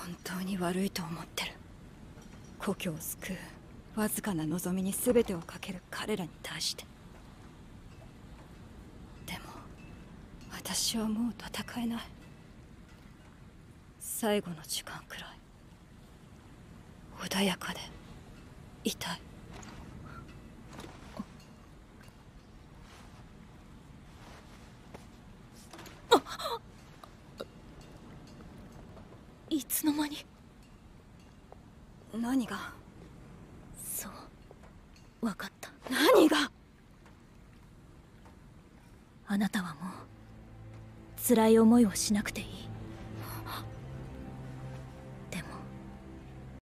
当に悪いと思ってる。故郷を救うわずかな望みに全てをかける彼らに対して。でも私はもう戦えない。最後の時間くらい穏やかでいたい。 いつの間に。 何が？ そう分かった。 何が？ あなたはもう辛い思いをしなくていい。